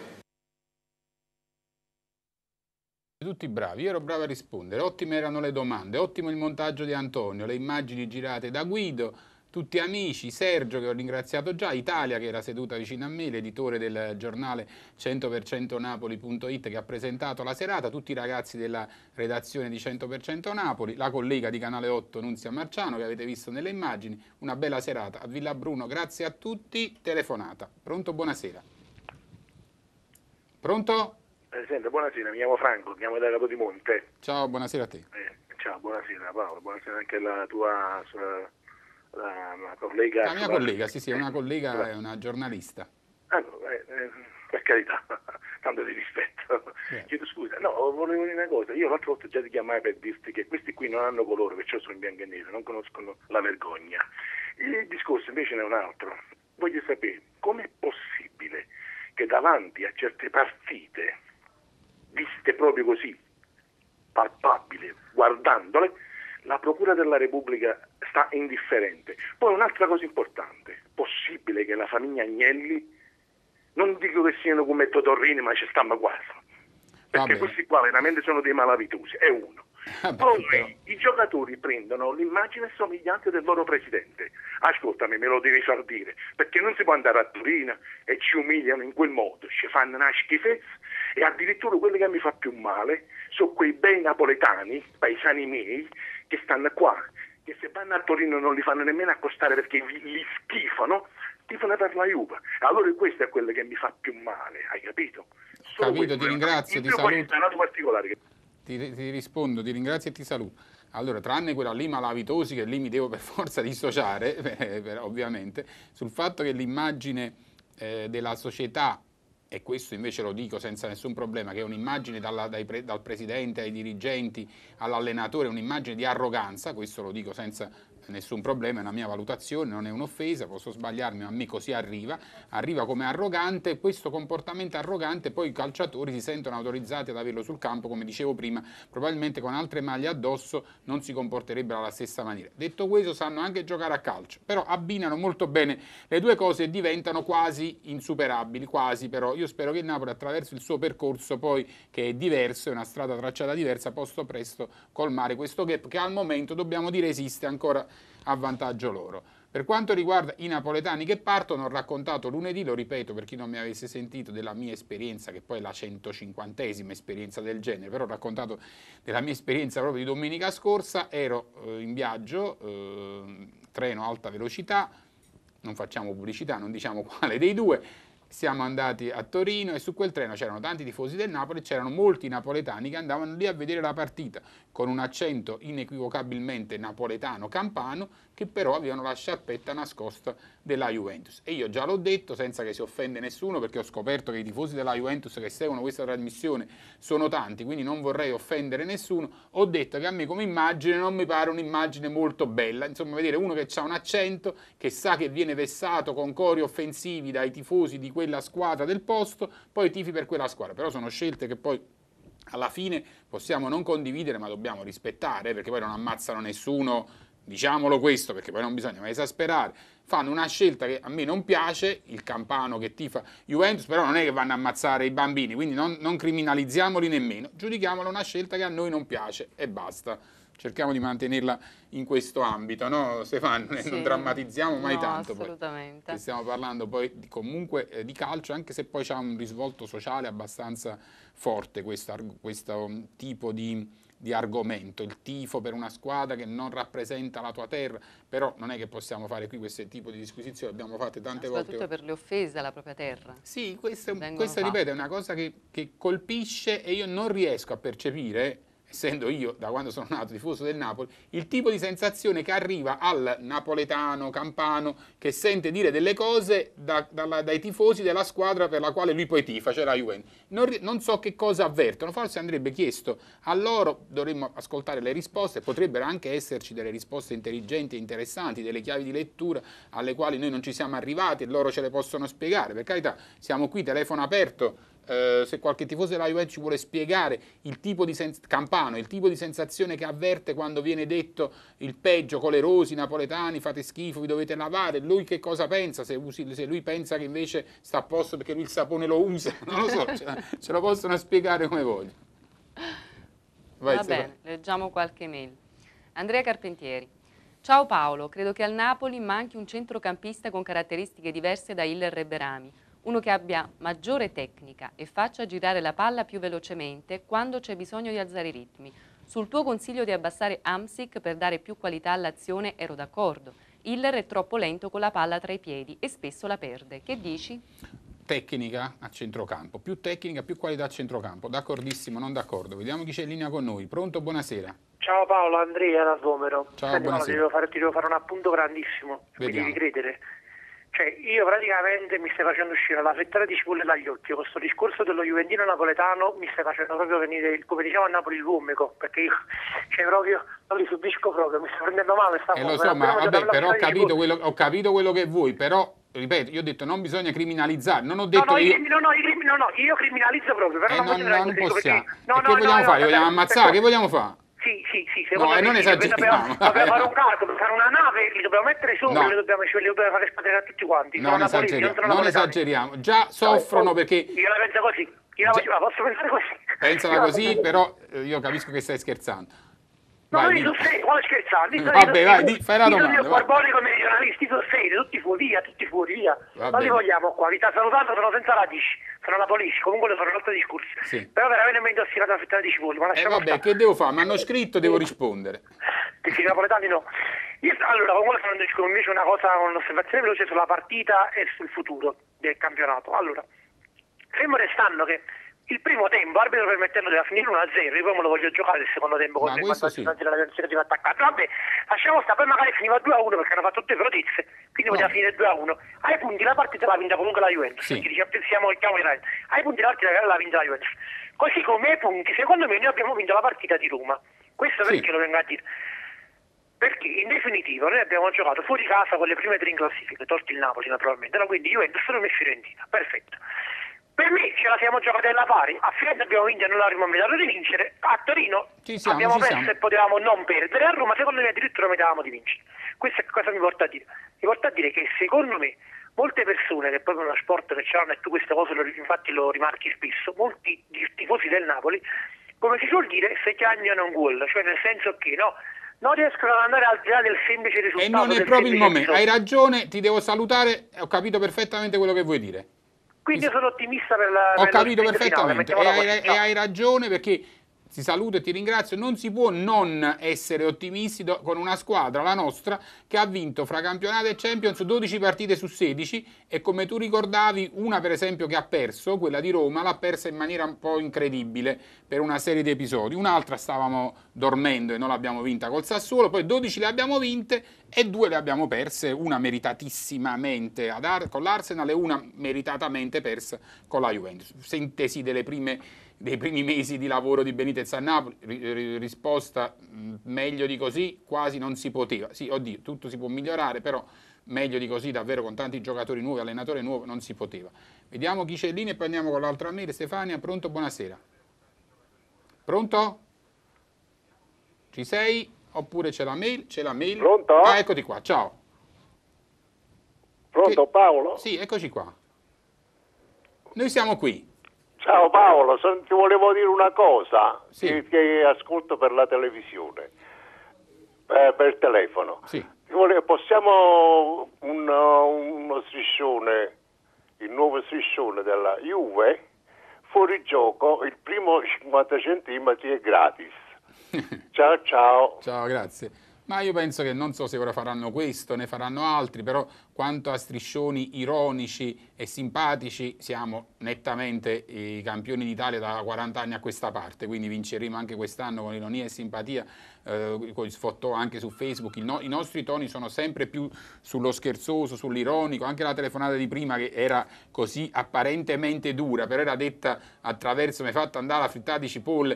Tutti bravi, io ero bravo a rispondere, ottime erano le domande, ottimo il montaggio di Antonio, le immagini girate da Guido, tutti amici, Sergio che ho ringraziato già, Italia che era seduta vicino a me, l'editore del giornale cento per cento napoli punto it che ha presentato la serata, tutti i ragazzi della redazione di cento per cento Napoli, la collega di Canale otto Nunzia Marciano che avete visto nelle immagini, una bella serata a Villabruno, grazie a tutti, telefonata. Pronto, buonasera. Pronto?
Eh, senta, buonasera, mi chiamo Franco, chiamo da Capodimonte.
Ciao, buonasera a te.
Eh, ciao, buonasera Paolo, buonasera anche alla tua la, la collega.
La mia
sua...
collega, sì sì, è una collega, è una giornalista.
Ah, no, eh, eh, per carità, tanto di rispetto. Yeah. Chiedo scusa, no, volevo dire una cosa, io l'altra volta già ti chiamai per dirti che questi qui non hanno colore, perciò sono in bianco e nero, non conoscono la vergogna. Il discorso invece è un altro. Voglio sapere, com'è possibile che davanti a certe partite viste proprio così, palpabili, guardandole, la Procura della Repubblica sta indifferente. Poi un'altra cosa importante, possibile che la famiglia Agnelli, non dico che siano come Totorrini, ma ci stanno quasi, perché questi qua veramente sono dei malavitosi, è uno. Poi però... i giocatori prendono l'immagine somigliante del loro presidente. Ascoltami, me lo devi far dire, perché non si può andare a Torino e ci umiliano in quel modo, ci fanno una schifezza, e addirittura quelli che mi fa più male sono quei bei napoletani, paesani miei, che stanno qua, che se vanno a Torino non li fanno nemmeno accostare perché li schifano, tifano per la Juve. Allora questo è quello che mi fa più male, hai capito? Solo
capito,
questo.
Ti ringrazio,
in
ti
più
saluto.
Poi un particolare che...
Ti, ti rispondo, ti ringrazio e ti saluto. Allora, tranne quella lì malavitosi, che lì mi devo per forza dissociare, per, per, ovviamente, sul fatto che l'immagine eh, della società, e questo invece lo dico senza nessun problema, che è un'immagine dalla, dai pre, dal presidente ai dirigenti all'allenatore, un'immagine di arroganza, questo lo dico senza nessun problema, è una mia valutazione, non è un'offesa, posso sbagliarmi, ma a me così arriva, arriva come arrogante, questo comportamento arrogante poi i calciatori si sentono autorizzati ad averlo sul campo, come dicevo prima, probabilmente con altre maglie addosso non si comporterebbero alla stessa maniera. Detto questo, sanno anche giocare a calcio, però abbinano molto bene le due cose e diventano quasi insuperabili, quasi, però io spero che il Napoli attraverso il suo percorso poi, che è diverso, è una strada tracciata diversa, possa presto colmare questo gap che al momento dobbiamo dire esiste ancora a vantaggio loro. Per quanto riguarda i napoletani che partono, ho raccontato lunedì, lo ripeto per chi non mi avesse sentito, della mia esperienza, che poi è la centocinquantesima esperienza del genere, però ho raccontato della mia esperienza proprio di domenica scorsa, ero eh, in viaggio, eh, treno alta velocità, non facciamo pubblicità, non diciamo quale dei due, siamo andati a Torino e su quel treno c'erano tanti tifosi del Napoli, c'erano molti napoletani che andavano lì a vedere la partita con un accento inequivocabilmente napoletano-campano, che però avevano la sciarpetta nascosta della Juventus. E io già l'ho detto senza che si offende nessuno, perché ho scoperto che i tifosi della Juventus che seguono questa trasmissione sono tanti, quindi non vorrei offendere nessuno. Ho detto che a me come immagine non mi pare un'immagine molto bella, insomma vedere uno che ha un accento, che sa che viene vessato con cori offensivi dai tifosi di quella squadra del posto, poi tifi per quella squadra. Però sono scelte che poi alla fine possiamo non condividere, ma dobbiamo rispettare, perché poi non ammazzano nessuno, diciamolo questo, perché poi non bisogna mai esasperare. Fanno una scelta che a me non piace, il campano che tifa Juventus, però non è che vanno a ammazzare i bambini, quindi non, non criminalizziamoli nemmeno, giudichiamola una scelta che a noi non piace e basta. Cerchiamo di mantenerla in questo ambito, no Stefano? Sì. Non drammatizziamo mai
no,
tanto.
Assolutamente.
Poi, stiamo parlando poi di, comunque eh, di calcio, anche se poi c'è un risvolto sociale abbastanza forte questo, questo tipo di, di argomento, il tifo per una squadra che non rappresenta la tua terra, però non è che possiamo fare qui questo tipo di disquisizioni, abbiamo fatte tante
no,
volte.
Soprattutto per le offese alla propria terra.
Sì, questa, questa ripeto, è una cosa che, che colpisce e io non riesco a percepire, essendo io da quando sono nato tifoso del Napoli, il tipo di sensazione che arriva al napoletano, campano, che sente dire delle cose da, da, dai tifosi della squadra per la quale lui poi tifa, cioè la Juventus. Non, non so che cosa avvertono, forse andrebbe chiesto a loro, dovremmo ascoltare le risposte, potrebbero anche esserci delle risposte intelligenti e interessanti, delle chiavi di lettura alle quali noi non ci siamo arrivati e loro ce le possono spiegare. Per carità, siamo qui, telefono aperto. Uh, se qualche tifoso della Juventus ci vuole spiegare il tipo di campano, il tipo di sensazione che avverte quando viene detto il peggio, colerosi, napoletani, fate schifo, vi dovete lavare, lui che cosa pensa, se, usi, se lui pensa che invece sta a posto perché lui il sapone lo usa, non lo so, ce, la, ce lo possono spiegare come vogliono. Vai,
Va bene, leggiamo qualche mail. Andrea Carpentieri. Ciao Paolo, credo che al Napoli manchi un centrocampista con caratteristiche diverse da Hiller e Berami. Uno che abbia maggiore tecnica e faccia girare la palla più velocemente quando c'è bisogno di alzare i ritmi. Sul tuo consiglio di abbassare Hamsik per dare più qualità all'azione ero d'accordo. Hiller è troppo lento con la palla tra i piedi e spesso la perde. Che dici?
Tecnica a centrocampo, più tecnica, più qualità a centrocampo. D'accordissimo, non d'accordo. Vediamo chi c'è in linea con noi. Pronto? Buonasera.
Ciao Paolo, Andrea da Svomero.
Ciao,
Senti,
buonasera.
Paolo, ti, devo fare, ti devo fare un appunto grandissimo.
Vediamo.
Mi devi credere. Cioè, io praticamente mi stai facendo uscire la fettata di cipolle dagli occhi. Con questo discorso dello juventino napoletano mi stai facendo proprio venire, come diciamo a Napoli, il vomito, perché io cioè, proprio non li subisco proprio, mi sta prendendo male sta
eh,
cosa.
Lo so, ma vabbè, però ho capito, quello, ho capito quello che vuoi, però, ripeto, io ho detto non bisogna criminalizzare, non ho detto
no, no,
io...
no, no, io, no, no, io criminalizzo proprio, però
eh,
non,
non, non possiamo.
Perché, no,
e
no,
che vogliamo
no,
fare?
no,
Vogliamo
no,
ammazzare?
no,
Che vogliamo fare?
Sì, sì, sì,
no, e non esageriamo.
Dobbiamo, dobbiamo fare un calcolo, dobbiamo fare una nave, li dobbiamo mettere sopra,
no.
li dobbiamo, li dobbiamo fare spatriare a tutti quanti.
Non esageriamo, non, non esageriamo. Già soffrono
no,
perché...
Io la penso così, io la, la posso pensare così.
Pensala così, però io capisco che stai scherzando.
No,
vai,
io sono serio, quale scherzando?
Vabbè, vai, di, fai la domanda.
Io borbonico meridionalisti, sono serio, tutti fuori, via, tutti fuori, via. Non li vogliamo qua, vi sta salutando, sono senza radici, sono napolisti, comunque lo sono un altro discorso. Sì. Però veramente mi è intossicata la fettata di cipolle, ma lasciamo
eh vabbè, stare. Che devo fare? Mi hanno scritto, devo rispondere.
Perché i napoletani no. Io, allora, comunque sono andando invece una cosa, un'osservazione veloce sulla partita e sul futuro del campionato. Allora, fermo restando che
Il primo tempo, arbitro permettendo deve finire uno a zero, io poi me lo voglio giocare il secondo tempo con il
sì.
non c'era la attaccata. Vabbè, lasciamo stare, poi magari finiva due a uno perché hanno fatto tutte protezze, quindi
no.
poteva finire due a uno. Ai punti la partita la vinta comunque la Juventus,
sì.
perché diciamo, siamo chiamo in ai punti la partita la vinta la Juventus. Così come ai punti, secondo me noi abbiamo vinto la partita di Roma. Questo perché sì. lo vengo a dire? Perché in definitivo noi abbiamo giocato fuori casa con le prime tre in classifica, tolto il Napoli naturalmente, no? Quindi Juventus Roma e Fiorentina, perfetto. Per me ce la siamo giocata alla pari, a Firenze abbiamo vinto e non l'avremmo meritato di vincere, a Torino
ci siamo,
abbiamo
ci
perso
siamo.
e potevamo non perdere, a Roma secondo me addirittura meritavamo di vincere. Questo che cosa mi porta a dire? Mi porta a dire che secondo me molte persone che proprio uno sport che c'hanno e tu queste cose lo, infatti lo rimarchi spesso, molti tifosi del Napoli, come si suol dire, se chiagnano un gol, cioè nel senso che no, non riescono ad andare al di là del semplice risultato.
E non è proprio il momento, hai ragione, ti devo salutare, ho capito perfettamente quello che vuoi dire.
Quindi io sono ottimista per la...
Ho
per
capito
la
perfettamente
finale,
e hai, e hai ragione perché ti saluto e ti ringrazio, non si può non essere ottimisti do, con una squadra, la nostra, che ha vinto fra campionato e Champions dodici partite su sedici e come tu ricordavi una per esempio che ha perso, quella di Roma, l'ha persa in maniera un po' incredibile per una serie di episodi, un'altra stavamo dormendo e non l'abbiamo vinta col Sassuolo, poi dodici le abbiamo vinte e due le abbiamo perse, una meritatisssimamente ad Ar- con l'Arsenal e una meritatamente persa con la Juventus. Sintesi delle prime dei primi mesi di lavoro di Benitez a Napoli, risposta meglio di così quasi non si poteva. Sì, oddio, tutto si può migliorare, però meglio di così davvero con tanti giocatori nuovi, allenatore nuovo, non si poteva. Vediamo chi c'è in linea e poi andiamo con l'altra mail. Stefania, pronto? Buonasera. Pronto? Ci sei? Oppure c'è la mail? C'è la mail.
Pronto?
Ah, eccoti qua, ciao.
Pronto,
che...
Paolo?
Sì, eccoci qua. Noi siamo qui.
Ciao Paolo, ti volevo dire una cosa,
sì.
che, che ascolto per la televisione, eh, per telefono.
Sì.
Volevo, possiamo un, uno striscione, il nuovo striscione della Juve, fuori gioco, il primo cinquanta centimetri è gratis. Ciao ciao.
Ciao, grazie. Ma io penso che non so se ora faranno questo, ne faranno altri, però quanto a striscioni ironici e simpatici siamo nettamente i campioni d'Italia da quaranta anni a questa parte, quindi vinceremo anche quest'anno con ironia e simpatia, eh, con sfottò anche su Facebook. No, i nostri toni sono sempre più sullo scherzoso, sull'ironico, anche la telefonata di prima che era così apparentemente dura, però era detta attraverso, mi hai fatto andare la frittata di cipolle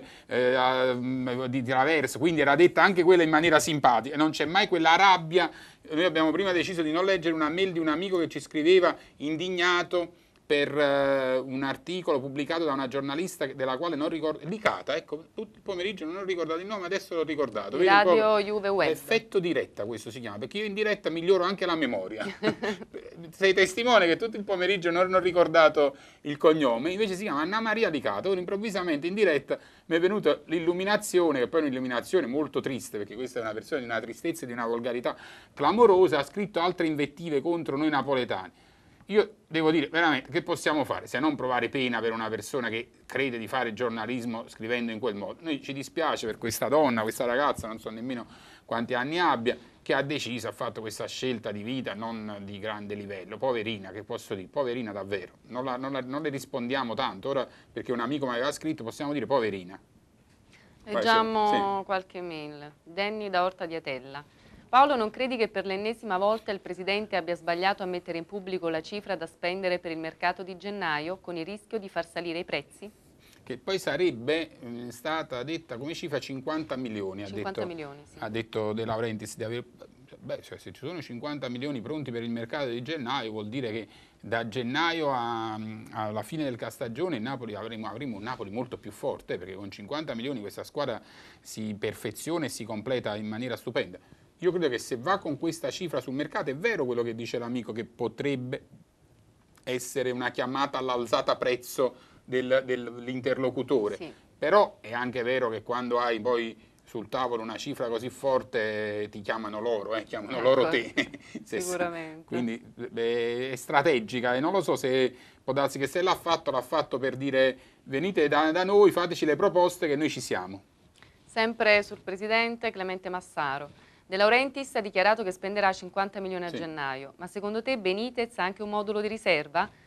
eh, di traverso, quindi era detta anche quella in maniera simpatica, e non c'è mai quella rabbia. Noi abbiamo prima deciso di non leggere una mail di un amico che ci scriveva indignato per uh, un articolo pubblicato da una giornalista della quale non ricordo, Licata, ecco, tutto il pomeriggio non ho ricordato il nome, adesso l'ho ricordato.
Radio Juve Web.
Effetto diretta questo si chiama, perché io in diretta miglioro anche la memoria. Sei testimone che tutto il pomeriggio non ho ricordato il cognome, invece si chiama Anna Maria Licata. Ora improvvisamente in diretta mi è venuta l'illuminazione, che poi è un'illuminazione molto triste, perché questa è una persona di una tristezza e di una volgarità clamorosa, ha scritto altre invettive contro noi napoletani. Io devo dire, veramente, che possiamo fare se non provare pena per una persona che crede di fare giornalismo scrivendo in quel modo? Noi ci dispiace per questa donna, questa ragazza, non so nemmeno quanti anni abbia, che ha deciso, ha fatto questa scelta di vita non di grande livello. Poverina, che posso dire? Poverina davvero. Non, la, non, la, non le rispondiamo tanto, ora perché un amico mi aveva scritto possiamo dire poverina.
Leggiamo sì. qualche mail. Danny da Orta di Atella. Paolo, non credi che per l'ennesima volta il Presidente abbia sbagliato a mettere in pubblico la cifra da spendere per il mercato di gennaio, con il rischio di far salire i prezzi?
Che poi sarebbe eh, stata detta come cifra cinquanta milioni,
cinquanta
ha detto,
milioni, sì.
ha detto De Laurentiis. Di aver, beh, cioè, se ci sono cinquanta milioni pronti per il mercato di gennaio, vuol dire che da gennaio a, alla fine del stagione in Napoli avremo, avremo un Napoli molto più forte, perché con cinquanta milioni questa squadra si perfeziona e si completa in maniera stupenda. Io credo che se va con questa cifra sul mercato, è vero quello che dice l'amico, che potrebbe essere una chiamata all'alzata prezzo del, dell'interlocutore, sì. Però è anche vero che quando hai poi sul tavolo una cifra così forte ti chiamano loro, eh, chiamano ecco, loro te.
Sicuramente.
Quindi beh, è strategica e non lo so se può darsi che se l'ha fatto, l'ha fatto per dire venite da, da noi, fateci le proposte che noi ci siamo.
Sempre sul Presidente, Clemente Massaro. De Laurentiis ha dichiarato che spenderà cinquanta milioni a sì. gennaio, ma secondo te Benitez ha anche un modulo di riserva?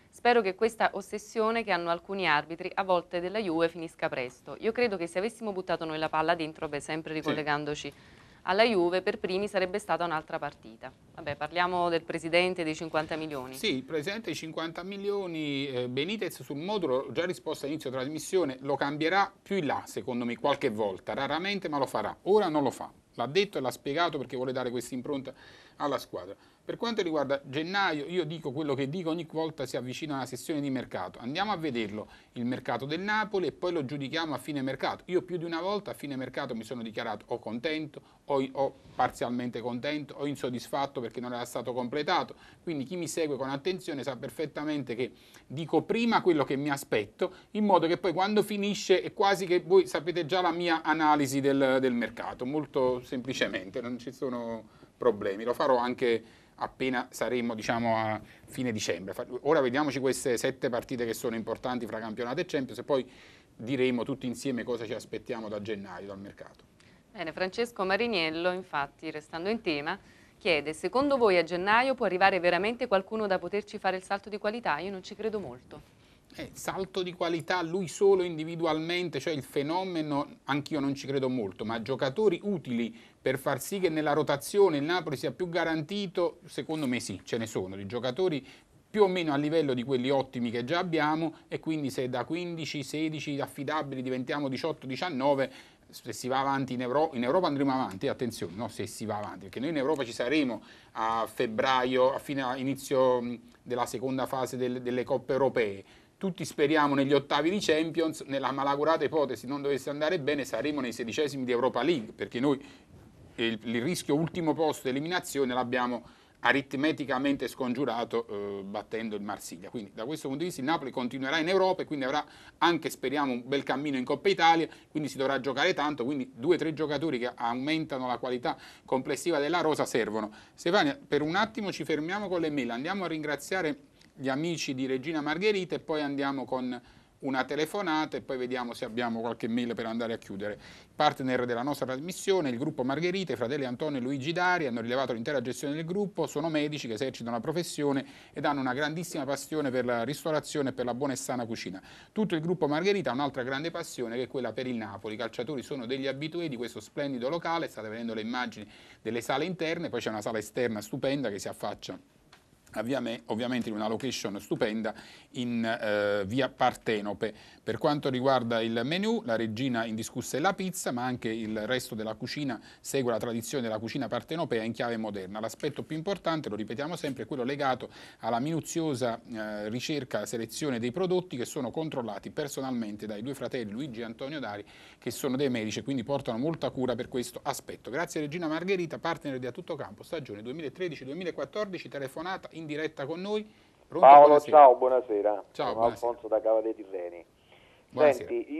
Spero che questa ossessione che hanno alcuni arbitri a volte della Juve finisca presto. Io credo che se avessimo buttato noi la palla dentro, beh, sempre ricollegandoci sì. alla Juve, per primi sarebbe stata un'altra partita. Vabbè, parliamo del presidente dei cinquanta milioni.
Sì, il presidente dei cinquanta milioni, eh, Benitez sul modulo, ho già risposto all'inizio della trasmissione, lo cambierà più in là, secondo me, qualche volta, raramente, ma lo farà. Ora non lo fa. L'ha detto e l'ha spiegato perché vuole dare questa impronta alla squadra. Per quanto riguarda gennaio, io dico quello che dico ogni volta si avvicina una sessione di mercato. Andiamo a vederlo, il mercato del Napoli, e poi lo giudichiamo a fine mercato. Io più di una volta a fine mercato mi sono dichiarato o contento, o, o parzialmente contento, o insoddisfatto perché non era stato completato. Quindi chi mi segue con attenzione sa perfettamente che dico prima quello che mi aspetto, in modo che poi quando finisce è quasi che voi sapete già la mia analisi del, del mercato, molto semplicemente, non ci sono problemi. Lo farò anche appena saremo, diciamo, a fine dicembre. Ora vediamoci queste sette partite che sono importanti fra campionato e Champions e poi diremo tutti insieme cosa ci aspettiamo da gennaio dal mercato.
Bene, Francesco Mariniello, infatti, restando in tema, chiede: secondo voi a gennaio può arrivare veramente qualcuno da poterci fare il salto di qualità? Io non ci credo molto.
Eh, salto di qualità lui solo individualmente, cioè il fenomeno, anch'io non ci credo molto, ma giocatori utili per far sì che nella rotazione il Napoli sia più garantito, secondo me sì, ce ne sono, di giocatori più o meno a livello di quelli ottimi che già abbiamo, e quindi se da quindici sedici affidabili diventiamo diciotto diciannove, se si va avanti in Europa, in Europa andremo avanti, attenzione, no, se si va avanti, perché noi in Europa ci saremo a febbraio, a fine, a inizio della seconda fase del, delle coppe europee. Tutti speriamo negli ottavi di Champions, nella malaugurata ipotesi non dovesse andare bene saremo nei sedicesimi di Europa League, perché noi il, il rischio ultimo posto di eliminazione l'abbiamo aritmeticamente scongiurato eh, battendo il Marsiglia. Quindi da questo punto di vista il Napoli continuerà in Europa e quindi avrà anche, speriamo, un bel cammino in Coppa Italia, quindi si dovrà giocare tanto, quindi due o tre giocatori che aumentano la qualità complessiva della rosa servono. Stefania, per un attimo ci fermiamo con le mail, andiamo a ringraziare gli amici di Regina Margherita e poi andiamo con una telefonata e poi vediamo se abbiamo qualche mail per andare a chiudere. Partner della nostra trasmissione, il gruppo Margherita, i fratelli Antonio e Luigi Dari hanno rilevato l'intera gestione del gruppo, sono medici che esercitano la professione ed hanno una grandissima passione per la ristorazione e per la buona e sana cucina. Tutto il gruppo Margherita ha un'altra grande passione che è quella per il Napoli. I calciatori sono degli abitué di questo splendido locale, state vedendo le immagini delle sale interne, poi c'è una sala esterna stupenda che si affaccia ovviamente in una location stupenda in eh, via Partenope. Per quanto riguarda il menù, la regina indiscussa è la pizza, ma anche il resto della cucina segue la tradizione della cucina partenopea in chiave moderna. L'aspetto più importante, lo ripetiamo sempre, è quello legato alla minuziosa eh, ricerca e selezione dei prodotti che sono controllati personalmente dai due fratelli Luigi e Antonio Dari, che sono dei medici e quindi portano molta cura per questo aspetto. Grazie Regina Margherita, partner di A Tutto Campo, stagione duemilatredici duemilaquattordici, telefonata in diretta con noi. Pronto?
Paolo,
buonasera.
ciao, buonasera.
Ciao,
Sono
buonasera.
Alfonso da Cava dei Tirreni.
Buonasera.
Senti,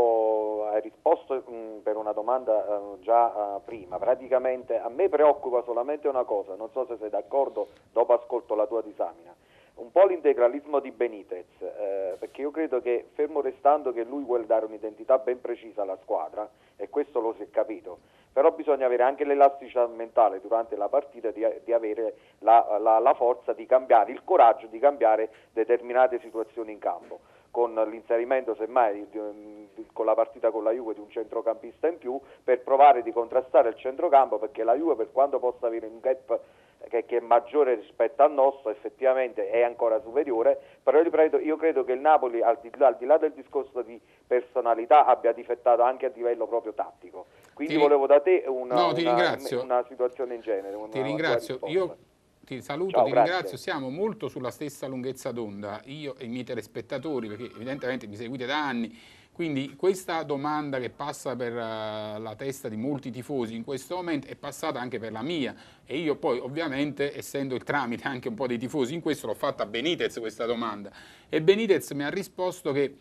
io hai risposto mh, per una domanda uh, già uh, prima. Praticamente a me preoccupa solamente una cosa, non so se sei d'accordo, dopo ascolto la tua disamina. Un po' l'integralismo di Benitez, eh, perché io credo che, fermo restando che lui vuole dare un'identità ben precisa alla squadra, e questo lo si è capito, però bisogna avere anche l'elasticità mentale durante la partita di, di avere la, la, la forza di cambiare, il coraggio di cambiare determinate situazioni in campo, con l'inserimento semmai di, di, con la partita con la Juve di un centrocampista in più per provare di contrastare il centrocampo, perché la Juve, per quanto possa avere un gap che, che è maggiore rispetto al nostro, effettivamente è ancora superiore, però io credo, io credo che il Napoli, al di, là, al di là del discorso di personalità, abbia difettato anche a livello proprio tattico. Quindi ti... volevo da te una,
no, ti
una, una situazione in genere. Una,
ti ringrazio, io ti saluto,
Ciao,
ti
grazie.
ringrazio, siamo molto sulla stessa lunghezza d'onda, io e i miei telespettatori, perché evidentemente mi seguite da anni, quindi questa domanda che passa per uh, la testa di molti tifosi in questo momento è passata anche per la mia, e io poi ovviamente, essendo il tramite anche un po' dei tifosi in questo, l'ho fatta a Benitez questa domanda, e Benitez mi ha risposto che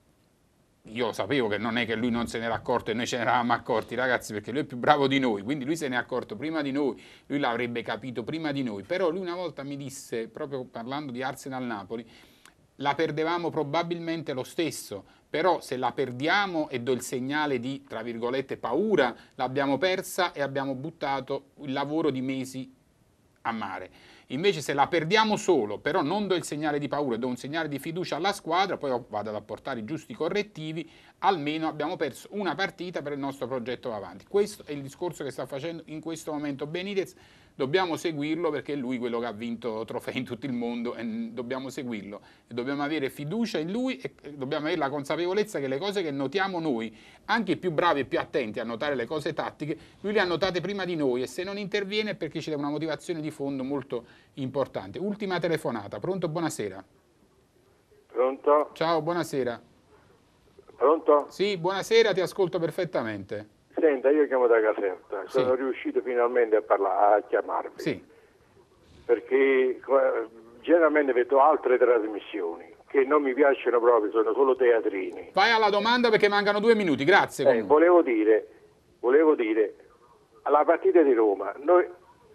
io sapevo che non è che lui non se n'era accorto e noi ce ne eravamo accorti, ragazzi, perché lui è più bravo di noi, quindi lui se ne è accorto prima di noi, lui l'avrebbe capito prima di noi, però lui una volta mi disse, proprio parlando di Arsenal-Napoli, la perdevamo probabilmente lo stesso, però se la perdiamo e do il segnale di, tra virgolette, paura, l'abbiamo persa e abbiamo buttato il lavoro di mesi a mare. Invece se la perdiamo solo, però non do il segnale di paura, do un segnale di fiducia alla squadra, poi vado ad apportare i giusti correttivi, almeno abbiamo perso una partita per il nostro progetto va avanti. Questo è il discorso che sta facendo in questo momento Benitez. Dobbiamo seguirlo perché è lui quello che ha vinto trofei in tutto il mondo e dobbiamo seguirlo. E dobbiamo avere fiducia in lui e dobbiamo avere la consapevolezza che le cose che notiamo noi, anche i più bravi e più attenti a notare le cose tattiche, lui le ha notate prima di noi e se non interviene è perché c'è una motivazione di fondo molto importante. Ultima telefonata. Pronto? Buonasera.
Pronto?
Ciao, buonasera.
Pronto?
Sì, buonasera, ti ascolto perfettamente.
Senta, io chiamo da Caserta,
Sì.
sono riuscito finalmente a, parlare, a chiamarvi,
Sì.
perché eh, generalmente vedo altre trasmissioni che non mi piacciono proprio, sono solo teatrini.
Vai alla domanda perché mancano due minuti, grazie.
Eh,
comunque.
volevo dire, volevo dire, alla partita di Roma, noi...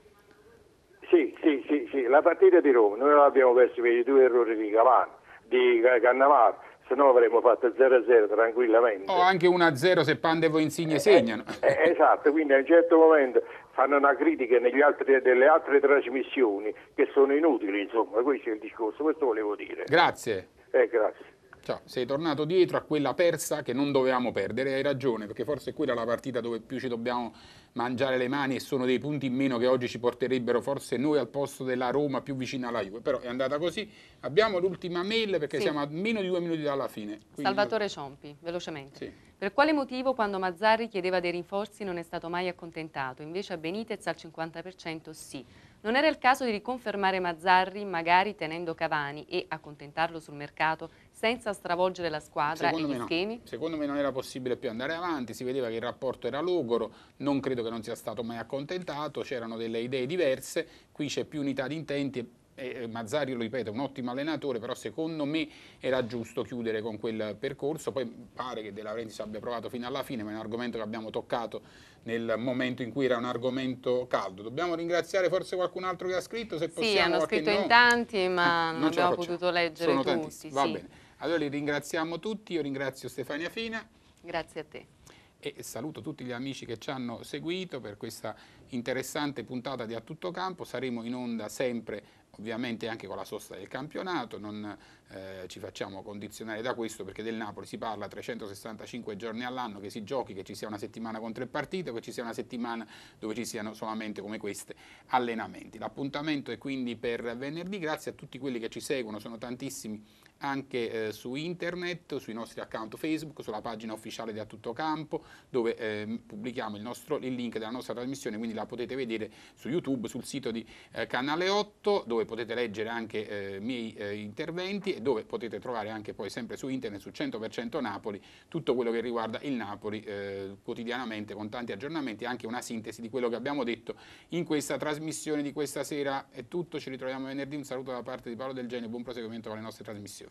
Sì, sì, sì, sì, la partita di Roma, noi l'abbiamo persa per i due errori di Cavani, di Cannavaro, se no avremmo fatto zero a zero tranquillamente.
O anche uno a zero se Pandevo e Insigne segnano.
Eh, esatto, quindi a un certo momento fanno una critica negli altri, delle altre trasmissioni che sono inutili, insomma, questo è il discorso, questo volevo dire.
Grazie.
Eh, grazie.
Ciao, sei tornato dietro a quella persa che non dovevamo perdere, hai ragione, perché forse quella è la partita dove più ci dobbiamo mangiare le mani e sono dei punti in meno che oggi ci porterebbero forse noi al posto della Roma più vicina alla Juve, però è andata così. Abbiamo l'ultima mail perché
Sì.
siamo a meno di due minuti dalla fine. Quindi...
Salvatore Ciompi, velocemente.
Sì.
Per quale motivo quando Mazzarri chiedeva dei rinforzi non è stato mai accontentato, invece a Benitez al cinquanta per cento sì? Non era il caso di riconfermare Mazzarri, magari tenendo Cavani e accontentarlo sul mercato senza stravolgere la squadra
Secondo
e gli
me no.
schemi?
Secondo me non era possibile più andare avanti, si vedeva che il rapporto era logoro, non credo che non sia stato mai accontentato, c'erano delle idee diverse, qui c'è più unità di intenti. E Mazzarri, lo ripeto, è un ottimo allenatore, però secondo me era giusto chiudere con quel percorso. Poi pare che De Laurentiis abbia provato fino alla fine, ma è un argomento che abbiamo toccato nel momento in cui era un argomento caldo. Dobbiamo ringraziare forse qualcun altro che ha scritto, se possiamo.
Sì, hanno
qualche
scritto
no.
in tanti, ma
Eh,
non,
non ce la
abbiamo
facciamo.
potuto leggere
Sono
tutti.
tantissimi, va
Sì.
bene. Allora li ringraziamo tutti, io ringrazio Stefania Fina.
Grazie a te.
E saluto tutti gli amici che ci hanno seguito per questa interessante puntata di A Tutto Campo. Saremo in onda sempre ovviamente anche con la sosta del campionato, non eh, ci facciamo condizionare da questo perché del Napoli si parla trecentosessantacinque giorni all'anno, che si giochi, che ci sia una settimana con tre partite, che ci sia una settimana dove ci siano solamente come queste allenamenti. L'appuntamento è quindi per venerdì, grazie a tutti quelli che ci seguono, sono tantissimi anche eh, su internet, sui nostri account Facebook, sulla pagina ufficiale di A Tutto Campo, dove eh, pubblichiamo il, nostro, il link della nostra trasmissione, quindi la potete vedere su YouTube, sul sito di eh, Canale otto, dove potete leggere anche eh, i miei eh, interventi e dove potete trovare anche poi sempre su internet, su cento per cento Napoli, tutto quello che riguarda il Napoli eh, quotidianamente, con tanti aggiornamenti e anche una sintesi di quello che abbiamo detto in questa trasmissione di questa sera. È tutto, ci ritroviamo venerdì, un saluto da parte di Paolo Del Genio, buon proseguimento con le nostre trasmissioni.